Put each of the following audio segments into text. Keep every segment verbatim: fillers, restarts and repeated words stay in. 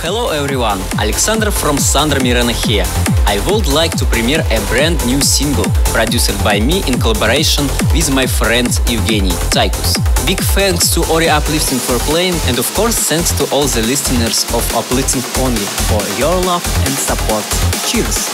Hello everyone, Alexander from Sandra Mirena here. I would like to premiere a brand new single, produced by me in collaboration with my friend Evgeny Taikus. Big thanks to Ori Uplifting for playing, and of course thanks to all the listeners of Uplifting Only for your love and support. Cheers!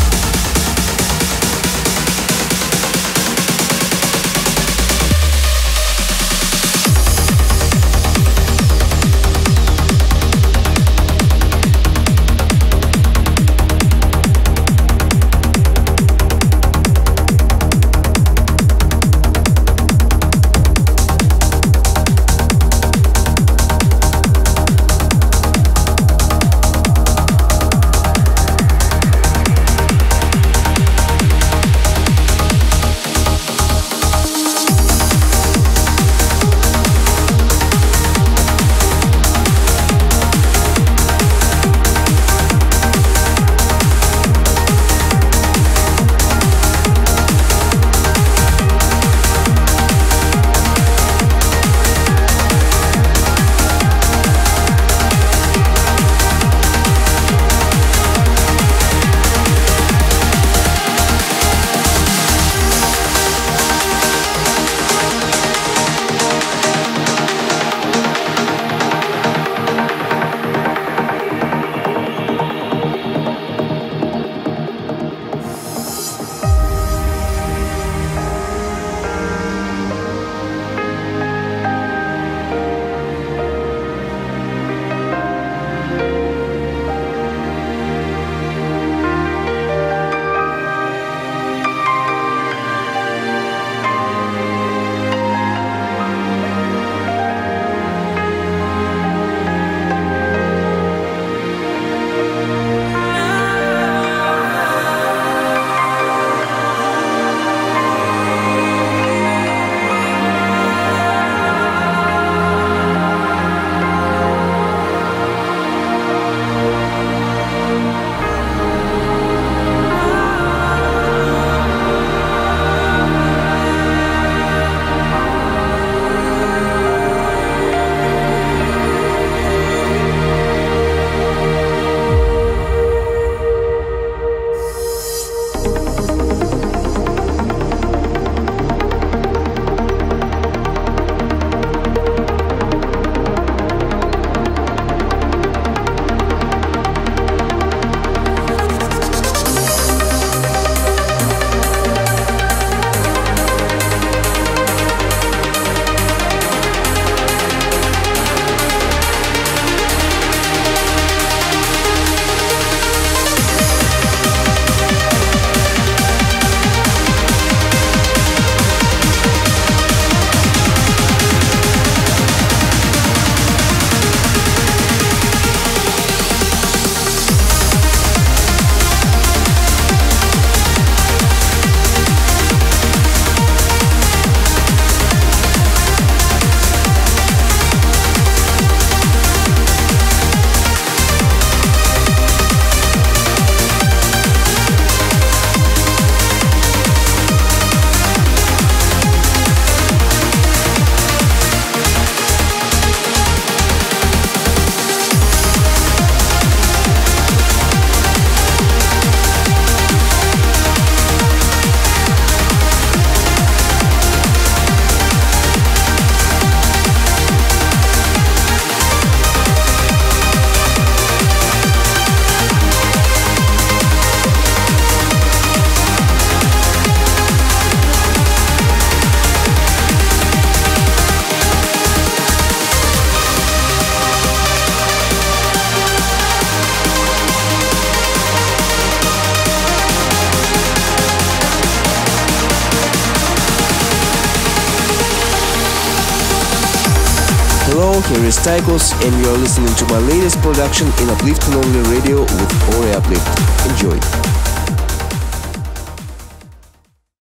Hello, here is Taikus, and you are listening to my latest production in Uplifting Only Radio with Ori Uplift. Enjoy!